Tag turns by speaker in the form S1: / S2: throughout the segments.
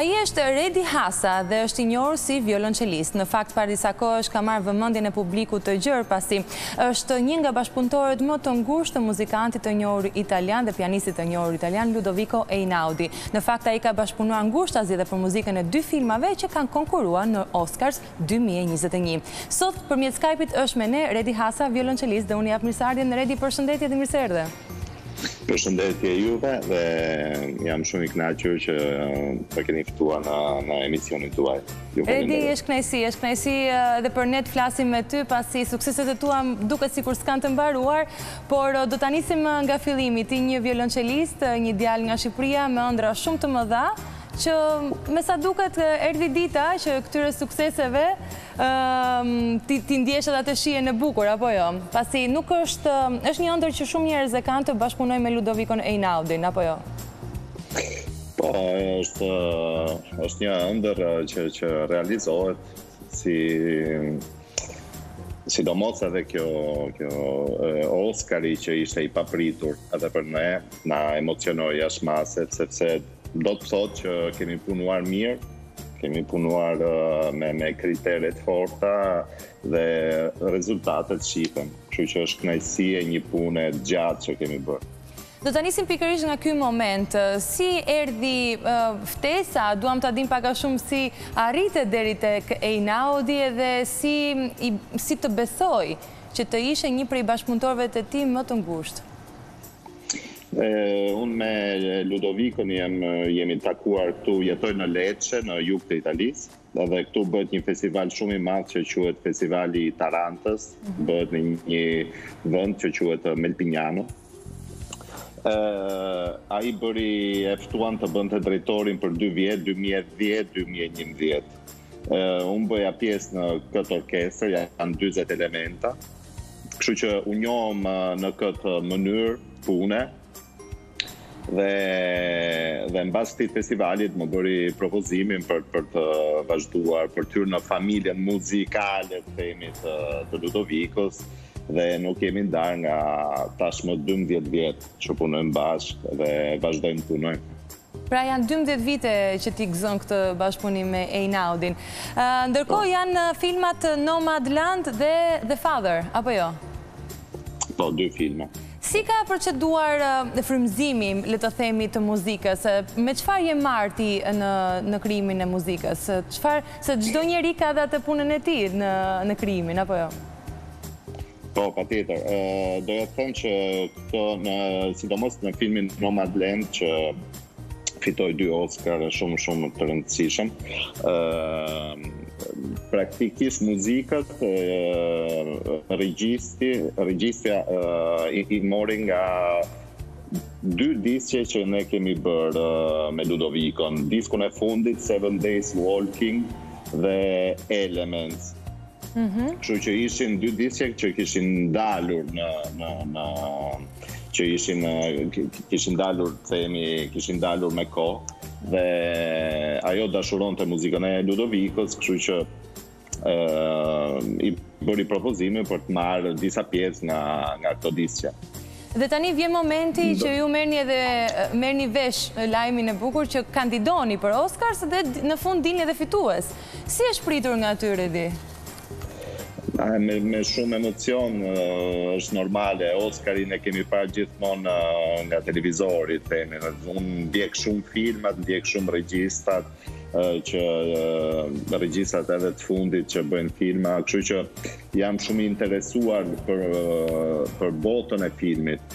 S1: Ai është Redi Hasa dhe është i njohur si violoncelist. Në fakt, para disa kohësh ka marrë vëmendjen e publikut të gjerë pasi është një nga bashkëpunëtorët më të ngushtë të muzikantit të njohur italian dhe pianistit të njohur italian Ludovico Einaudi. Në fakt, ai ka bashkëpunuar ngushtazi dhe për muzikën e 2 filmave që kanë konkuruar në Oscars 2021. Sot përmjet Skype-it është me ne Redi Hasa, violoncelist, dhe unë jap mirëseardhjen. Redi, përshëndetje dhe mirëseardhje.
S2: Përshëndetje juve dhe jam shumë i kënaqur që të keni ftuar në emisionin tuaj.
S1: Redi, është kënaqësi edhe për ne të flasim me ty pasi sukseset e tua duket sikur s'kan të mbaruar, por do ta nisim nga fillimi. Ti një violoncelist, një djalë nga Shqipëria me ëndra shumë të mëdha, që me sa duket erdhi dita që këtyre sukseseve ti ndjesh edhe atë shijen e bukur, apo jo? Pasi nuk është një ëndër që shumë njerëz e kanë të bashkëpunojnë me Ludovicon Einaudin, apo jo?
S2: Po, është një ëndër që realizohet sidomos edhe kjo Oscari që ishte i papritur edhe për ne, na emocionoi jashtë sepse do të thotë që kemi punuar mirë, kemi punuar me kriteret forta dhe rezultatet shihen. Kështu që është kënaqësi e një pune gjatë që kemi bërë.
S1: Do të nisim pikërisht nga ky moment. Si erdhi ftesa, duam ta dim pak a shumë si arrite deri tek Einaudi dhe si të besoj që të ishe një prej bashkëpunëtorëve të tij më të ngushtë.
S2: Unë me Ludovicon jemi takuar këtu, jetoj në Lecce, në jug të Italisë, dhe këtu bëhet një festival shumë i madh që quhet Festivali i Tarantës, bëhet në një vend që quhet Melpignano. Ai e ftuan të bënte drejtorin për 2 vjet, 2010-2011. Unë bëja pjesë në këtë orkestër, janë 40 elementa, kështu që u njohëm në këtë mënyrë pune. Dhe mbas këtij festivalit më bëri propozimin për të vazhduar, për të hyrë në familjen muzikale të Ludovicos, dhe nuk jemi ndarë nga tashmë 12 vjet që punojmë bashkë dhe vazhdojmë të punojmë.
S1: Pra janë 12 vite që ti gëzon këtë bashkëpunim me Einaudin. Ndërkohë janë filmat Nomadland dhe The Father, apo jo?
S2: Po, 2 filma.
S1: Si ka proceduar frymëzimi, le të themi, të muzikës? Me çfarë je marrë ti në krijimin e muzikës? Se çdo njeri ka edhe atë punën e tij në krijimin, apo jo?
S2: Po, patjetër. Doja të them që këto, sidomos në filmin Nomadland, që fitoi 2 Oscar shumë të rëndësishëm, praktikisht muzikët, regjistja i mori nga 2 diskje që ne kemi bërë me Ludovicon. Diskun e fundit, 7 Days Walking dhe Elements. Kështu që ishin 2 diskje që kishin dalur kishin dalur me kohë, dhe ajo dashuron të muzikën e Ludovicos, kështu që i bëri propozimin për të marrë disa pjesë nga këto diskje.
S1: Dhe tani vjen momenti që ju merrni vesh lajmin e bukur që kandidoni për Oscars dhe në fund dilni edhe fitues. Si është pritur nga ty, Redi?
S2: Me shumë emocion, është normale. Oscarin e kemi parë gjithmonë nga televizori. Unë ndjek shumë filmat, ndjek shumë regjistrat, regjistrat edhe të fundit që bëjnë filma, kështu që jam shumë interesuar për botën e filmit.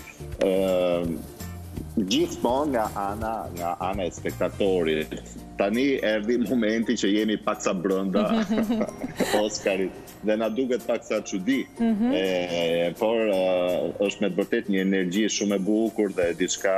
S2: Gjithmonë nga ana e spektatorit. Tani erdhi momenti që jemi paksa brenda Oscarit dhe na duket paksa çudi. Por është me të vërtetë një energji shumë e bukur dhe diçka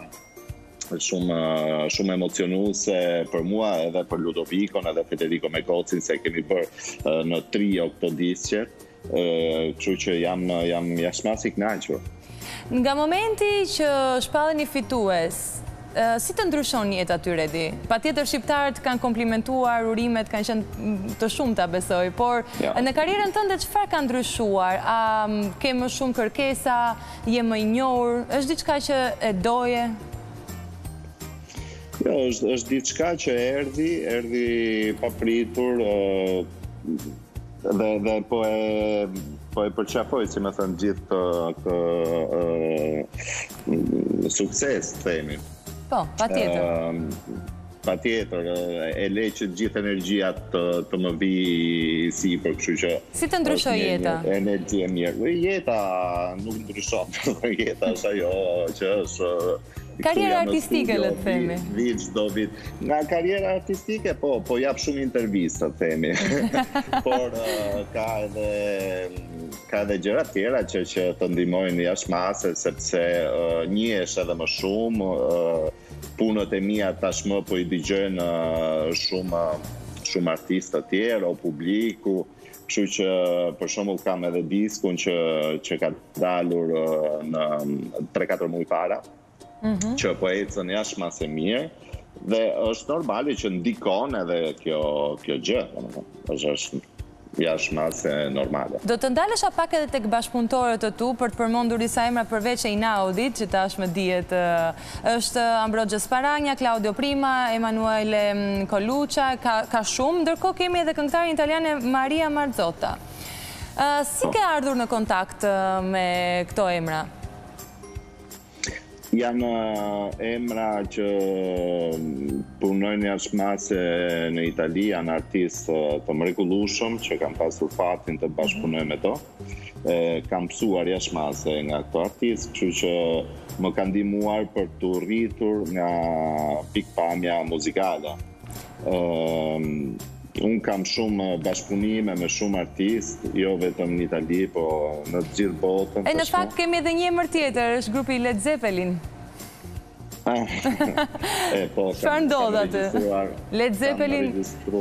S2: shumë emocionuese për mua edhe për Ludovicon edhe Federico Megocin, se kemi bërë në trio këto diskje, kështu që jam jashtëmas i kënaqur.
S1: Nga momenti që shpalleni fitues, si të ndryshon jeta aty, Redi? Patjetër shqiptarët kanë komplimentuar, urimet kanë qenë të shumta, besoj, por në karrierën tënde çfarë ka ndryshuar? A ke më shumë kërkesa, je më i njohur, është diçka që e doje?
S2: Jo, është diçka që erdhi papritur dhe po e përqafoj, si më thënë, gjithë sukses, themi.
S1: Po, patjetër.
S2: Patjetër, e le që gjithë energjia të më vi sipër, kështu që...
S1: Si të ndryshoj jeta?
S2: Energji e mirë. Jeta nuk ndryshon. Jeta është ajo që është...
S1: Karriera artistike, le të themi.
S2: Vit çdo vit. Nga karriera artistike, po jap shumë intervista, themi. Por ka edhe gjëra tjera që të ndihmojnë jashtëmase, sepse njihesh edhe më shumë, punët e mia tashmë po i dëgjojnë shumë artistë të tjerë, o publiku. Kështu që për shembull kam edhe diskun që ka dalur në 3-4 muaj para. Që po ecën jashtëmase mirë dhe është normale që ndikon edhe kjo gjë, është jashtëmase normale.
S1: Do të ndalesha pak edhe tek bashkëpunëtorët të tu për të përmendur disa emra përveç Einaudit, që tashmë dihet është Ambrogio Sparagna, Claudio Prima, Emanuele Coluccia, ka shumë, ndërkohë kemi edhe këngëtarin italiane Maria Marzotta. Si ke ardhur në kontakt me këto emra?
S2: Janë emra që punojnë jashtëmase në Itali, janë artistë të mrekullueshëm që kam pasur fatin të bashkëpunoj me to. Kam mësuar jashtëmase nga këto artistë, kështu që më kanë ndihmuar për të rritur nga pikpamja muzikale. Unë kam shumë bashkëpunime me shumë artistë, jo vetëm në Itali, po në të gjithë botën.
S1: Në fakt kemi edhe një emër tjetër, është grupi Led Zeppelin. Çfarë ndodh aty? Led Zeppelin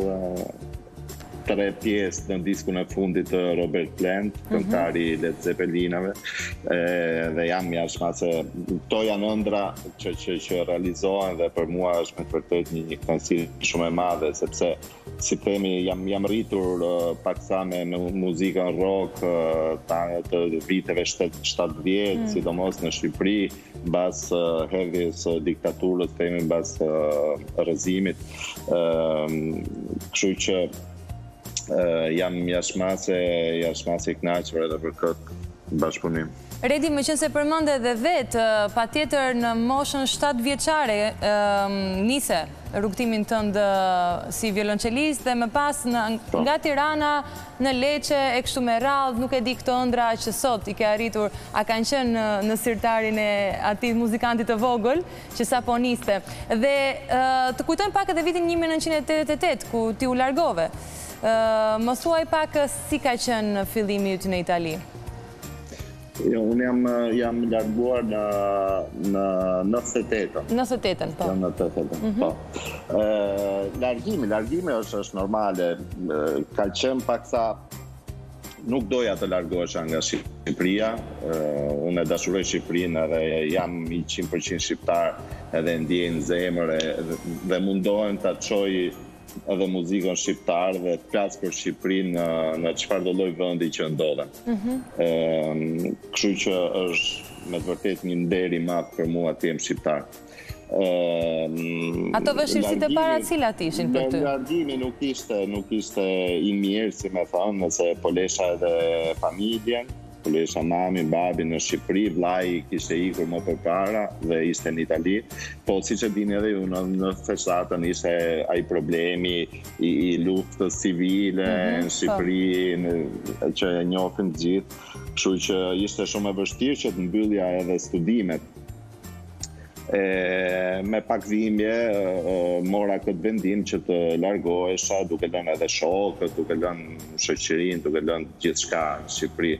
S2: 3 pjesë në diskun e fundit të Robert Plant, këngëtari Led Zeppelinave, dhe jam jashtëmase. Këto janë ëndra që realizohen dhe për mua është me të vërtetë një kënaqësi shumë e madhe, sepse si themi jam rritur paksa me muzikën rock të viteve 70, sidomos në Shqipëri, mbas hedhjes së diktaturës, themi mbas rrëzimit. Kështu që jam jashtëmase i kënaqur edhe për këtë bashkëpunim.
S1: Redi, me qenë se përmend edhe vetë, patjetër në moshën 7 vjeçare nise rrugtimin tënd si violoncelist dhe më pas nga Tirana në Lecce e kështu me radhë, nuk e di këto ëndra që sot i ke arritur, a kanë qenë në sirtarin e atij muzikantit të vogël që sapo niste. Dhe të kujtojmë pak edhe vitin 1988 ku ti u largove. Më thuaj pak si ka qenë fillimi yt në Itali.
S2: Jo, unë jam larguar në 98-ën.
S1: 98-ën, po.
S2: Në 98-ën, po. Largimi është normale. Ka qenë paksa, nuk doja të largohesha nga Shqipëria. Unë e dashuroj Shqipërinë edhe jam 100% shqiptar edhe ndjej në zemër dhe mundohem ta çoj edhe muzikën shqiptar dhe të flas për Shqipërinë në çfarëdo lloj vendi që ndodhem. Kështu që është me të vërtetë një nder i madh për mua të jem shqiptar.
S1: Ato vështirësitë e para cilat ishin për ty?
S2: Largimi nuk ishte i mirë, si më thonë, nëse po lesha edhe familjen. Po lesha mamin, babin në Shqipëri, vllai kishte ikur më përpara dhe ishte në Itali. Po siç e dini edhe ju, në festatën ishte ai problemi i luftës civile në Shqipëri që e njohin të gjithë. Kështu që ishte shumë e vështirë që të mbyllja edhe studimet. Me pak dhimbje mora këtë vendim që të largohesha, duke lënë edhe shokët, duke lënë shoqërinë, duke lënë gjithçka në Shqipëri.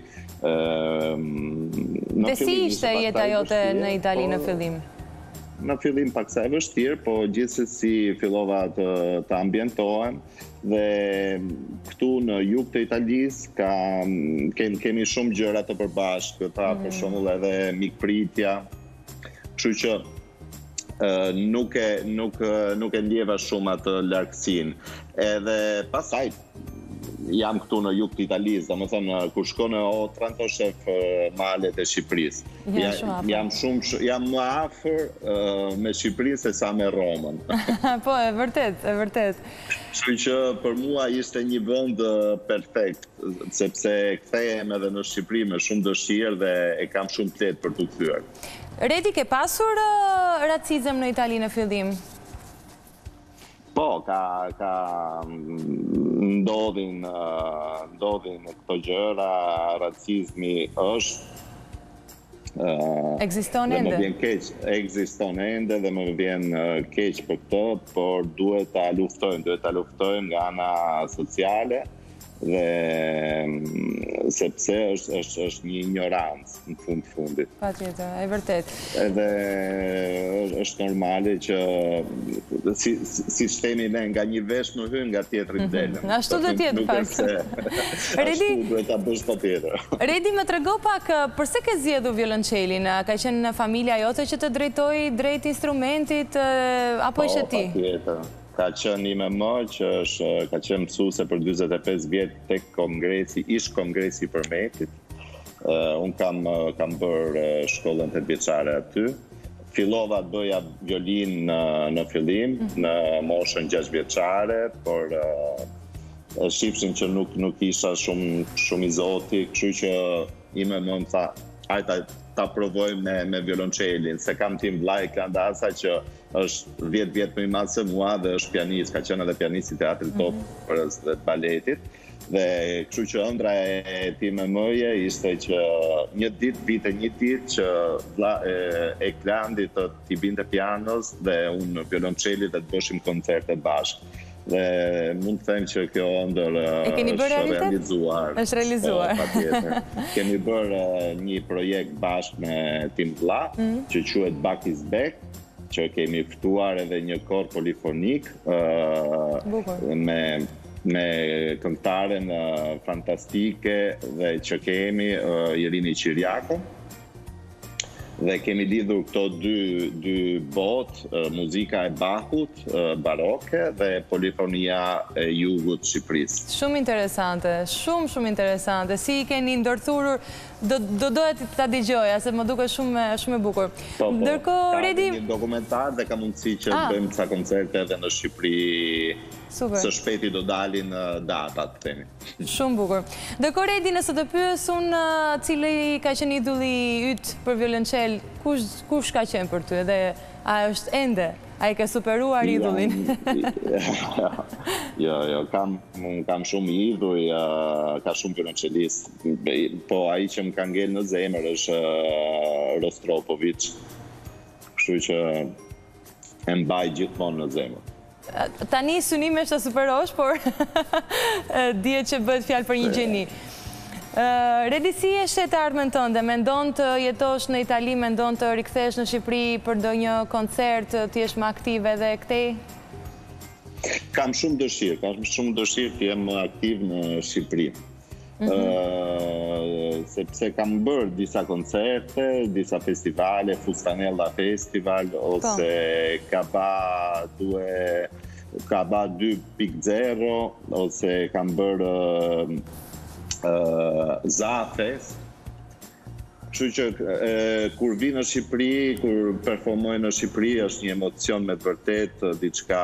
S1: Dhe si ishte jeta jote në Itali në fillim?
S2: Në fillim paksa e vështirë, po gjithsesi fillova të ambientohem dhe këtu në jug të Italisë kemi shumë gjëra të përbashkëta, për shembull edhe mikpritja. Kështu që nuk e ndjeva shumë atë largësinë. Edhe pasaj jam këtu në jug të Italisë, domethënë kur shkon në Otranto shef malet e Shqipërisë. Jam më afër me Shqipërinë se sa me Romën.
S1: Po, e vërtet.
S2: Kështu që për mua ishte një vend perfekt, sepse kthehem edhe në Shqipëri me shumë dëshirë dhe e kam shumë plet për t'u kthyer.
S1: Redi, ke pasur racizëm në Itali në fillim?
S2: Po, ndodhin këto gjëra, racizmi është.
S1: Ekziston ende?
S2: Ekziston ende dhe më vjen keq për këtë, por duhet ta luftojmë nga ana sociale dhe sepse është një ignorancë në fundit.
S1: Patjetër, e vërtet.
S2: Edhe është normale që si themi ne, nga një vesh në hyn, nga tjetri del.
S1: Ashtu do të jetë fakt.
S2: Ashtu duhet ta bësh patjetër.
S1: Redi, më trego pak pse ke zgjedhur violoncelin? Ka qenë familja jote që të drejtoi drejt instrumentit apo ishe ti?
S2: Patjetër. Ka qenë ime më që ka qenë mësuese për 45 vjetë tek kongresi, ish kongresi i Përmetit. Unë kam bërë shkollën 8 vjeçare aty. Fillova të bëja violin në fillim, në moshën 6 vjeçare, por shifshin që nuk isha shumë i zoti, kështu që ime më tha, hajde ta provojmë me violoncelin, se kam tim vllai Klandasa që është 10 vjet më i madh se mua dhe është pianist, ka qenë edhe pianist i teatrit operës dhe baletit. Dhe kështu që ëndra e time mëje ishte që një ditë që e Klandi t'i binte pianos dhe unë violoncelit dhe të bëshim koncerte bashkë. Dhe mund të them që kjo ëndër është realizuar.
S1: Është realizuar.
S2: Patjetër. Kemi bërë një projekt bashkë me tim vlla, që quhet Back is Back, që kemi ftuar edhe një kor polifonik me këngëtaren fantastike dhe që kemi Irini Qiriako. Dhe kemi lidhur këto dy botë, muzika e Bachut, baroke, dhe polifonia e jugut Shqipërisë.
S1: Shumë interesante, shumë interesante. Si i keni ndërthurur, do dohet ta dëgjoja, se më duket shumë e bukur.
S2: Ndërkohë, Redi, ka një dokumentar dhe ka mundësi që bëjmë ca koncerte edhe në Shqipëri. Së shpejti do dalin datat, themi.
S1: Shumë bukur. Ndërkohë, Redi, nëse të pyes unë cili ka qenë idulli yt për violoncel, kush ka qenë për ty? Dhe a është ende? A i ke superuar idullin?
S2: Jo, kam shumë idhuj, ka shumë violoncelist. Po, ai që më ka ngel në zemër është Rostropovic. Kështu që e mbaj gjithmonë në zemër.
S1: Tani synime është të superosh, por dihet që bëhet fjalë për një gjeni. Redi, si e shet ardhmen tënde? Mendon të jetosh në Itali, mendon të rikthesh në Shqipëri për ndonjë koncert, të jesh më aktive edhe këtej?
S2: Kam shumë dëshirë të jem aktiv në Shqipëri. Sepse kam bërë disa koncerte, disa festivale, Fustanella Festival, ose Kaba 2.0, ose kam bërë Zafes. Kështu që kur vi në Shqipëri, kur performoj në Shqipëri, është një emocion me të vërtet diçka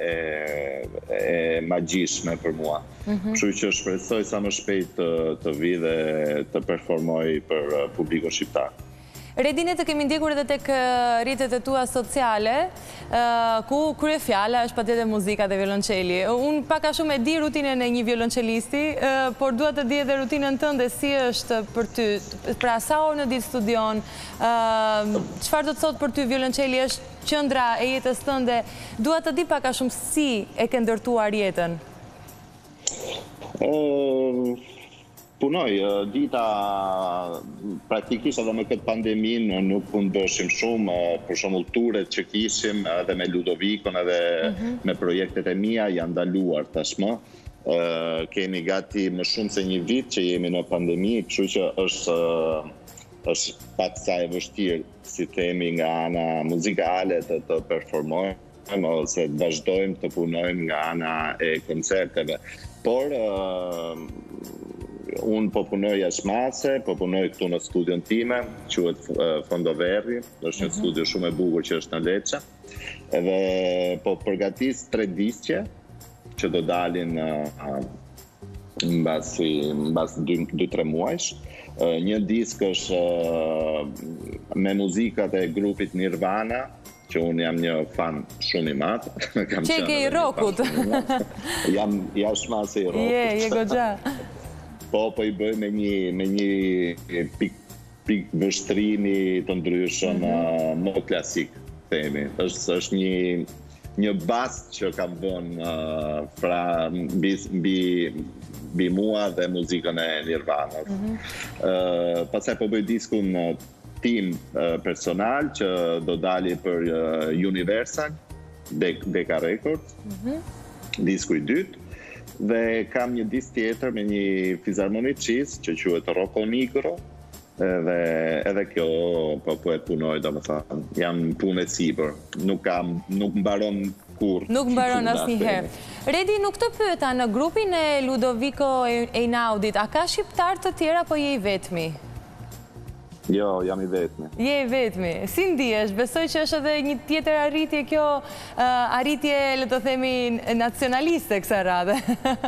S2: e magjishme për mua. Kështu që shpresoj sa më shpejt të vi dhe të performoj për publikun shqiptar.
S1: Redi, ne të kemi ndjekur edhe tek rrjetet e tua sociale, ku kryefjala është patjetër muzika dhe violonceli. Unë pak a shumë e di rutinën e një violoncelisti, por dua të di edhe rutinën tënde, si është për ty, pra sa orë në ditë studion, çfarë do të thotë për ty violonceli, është qendra e jetës tënde? Dua të di pak a shumë si e ke ndërtuar jetën.
S2: Punoj, dita praktikisht edhe me këtë pandemin nuk mund bëshim shumë, për shembull turet që kishim edhe me Ludovikon edhe me projektet e mia janë ndaluar tashmë. Kemi gati më shumë se një vit që jemi në pandemi, kështu që është pak sa e vështirë, si themi, nga ana muzikale të performojmë ose të vazhdojmë të punojmë nga ana e koncerteve. Por unë po punoj jashmase, po punoj këtu në studion time, quhet Fondoverri, është një studio shumë e bukur që është në Lecce, edhe po përgatis 3 diskje që do dalin mbas 2-3 muajsh. Një disk është me muzikat e grupit Nirvana, që unë jam një fan shumë i madh.
S1: Që ke i rockut.
S2: Jam jashmase i rockut.
S1: Je goxha.
S2: Po i bëj me një pik vështrimi të ndryshëm më klasik, themi. Është një bast që kam vënë fra mbi mua dhe muzikën e Nirvanës. Pastaj po bëj diskun tim personal që do dali për Universal, Decca Records, disku i dytë. Dhe kam një disk tjetër me një fizarmonicist që quhet Rocco Nigro, edhe kjo po e punoj, domethënë, jam punë e sipër, nuk mbaron kur.
S1: Nuk mbaron asnjëherë. Redi, nuk të pyeta, në grupin e Ludovico Einaudit, a ka shqiptar të tjerë apo je i vetmi?
S2: Jo, jam i vetmi.
S1: Je i vetmi. Si ndihesh? Besoj që është edhe një tjetër arritje kjo, arritje, le të themi, nacionaliste kësaj radhe.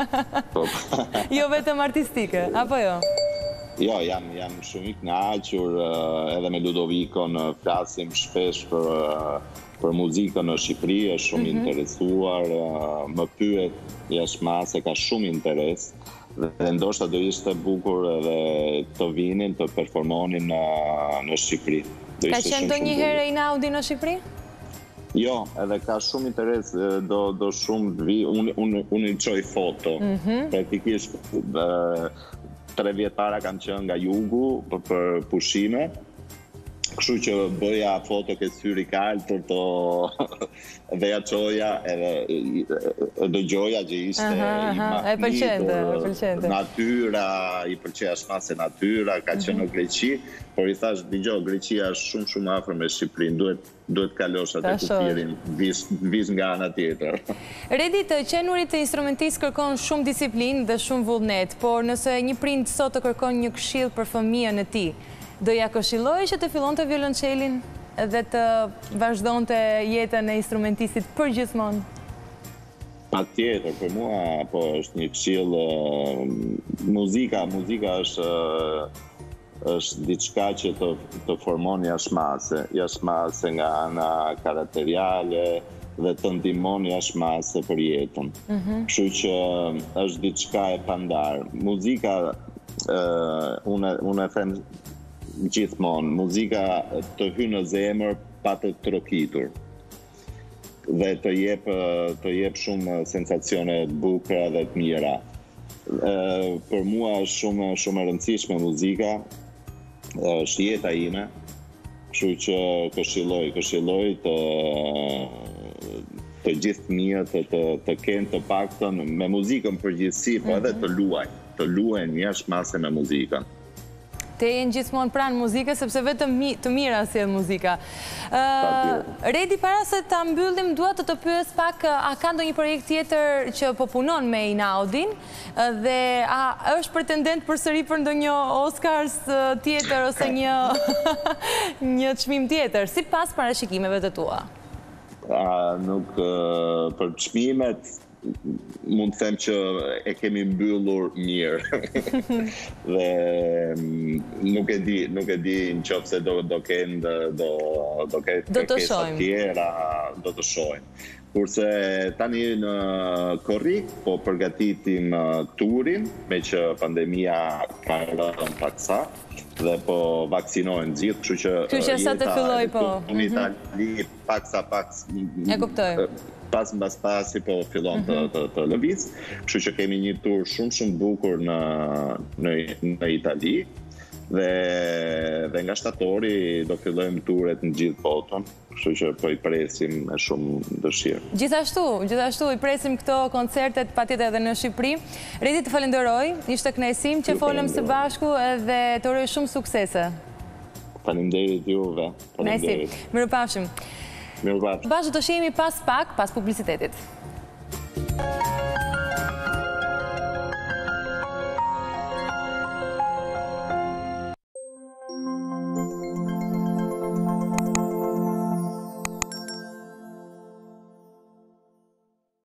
S1: Jo vetëm artistike, apo jo?
S2: Jo, jam shumë i kënaqur, edhe me Ludovicon flasim shpesh për muzikën në Shqipëri, është shumë interesuar, më pyet jashmase, ka shumë interes. Dhe ndoshta do ishte bukur edhe të vinin, të performonin në Shqipëri.
S1: Ka qenë ndonjëherë Einaudi në Shqipëri?
S2: Jo, edhe ka shumë interes, do shumë të vi, unë i qoj foto. Praktikisht 3 vjet para kam qenë nga jugu për pushime, kështu që bëja foto ke syri kaltër dhe ja qoja edhe dëgjoja që ishte
S1: e pëlqente.
S2: Natyra, i pëlqeja shmase natyra, ka qenë në Greqi, por i thash, dëgjoj, Greqia është shumë afër me Shqipërinë, duhet kalosh atë kufirin, vis nga ana tjetër.
S1: Redi, të qenurit të instrumentistë kërkon shumë disiplinë dhe shumë vullnet, por nëse një prind sot të kërkon një këshill për fëmijën e tij, do ja këshilloj që të fillonte violoncelin dhe të vazhdonte jetën e instrumentistit përgjithmonë?
S2: Patjetër, për mua po është një këshill, muzika është diçka që të formon jashmase nga ana karakteriale dhe të ndihmon jashmase për jetën. Kështu që është diçka e pandar. Muzika, unë e them gjithmonë, muzika të hyn në zemër pa të trokitur dhe të jep shumë sensacione të bukura dhe të mira. Për mua është shumë e rëndësishme muzika, është jeta ime, kështu që këshilloj të gjithë fëmijët të kenë të paktën me muzikën përgjithësi, po edhe të luajnë jashmase me muzikën.
S1: Te jenë gjithmonë pranë muzikës, sepse vetëm të mira sjell muzika. Redi, para se ta mbyllim, dua të pyes pak, a ka ndonjë projekt tjetër që po punon me Einaudin dhe a është pretendent përsëri për ndonjë Oscars tjetër ose një çmim tjetër, sipas parashikimeve të tua?
S2: Nuk për çmimet mund të them që e kemi mbyllur mirë. Dhe nuk e di nëse do kenë kërkesa tjera, do të shohim. Kurse tani në korrik po përgatitim turin, me që pandemia ka rënë paksa dhe po vaksinohen gjithë, kështu që
S1: sa të filloj po.
S2: Në Itali paksa
S1: e kuptoj.
S2: Pas mbas pasi po fillon të lëviz, kështu që kemi një tur shumë bukur në Itali dhe nga shtatori do fillojmë turet në gjithë botën, kështu që po i presim me shumë dëshirë.
S1: Gjithashtu i presim këto koncertet patjetër edhe në Shqipëri. Redi, të falenderoj, ishte kënaqësim që folëm së bashku dhe të uroj shumë suksese.
S2: Faleminderit juve.
S1: Mirupafshim. Bashkë të shihemi pas publicitetit.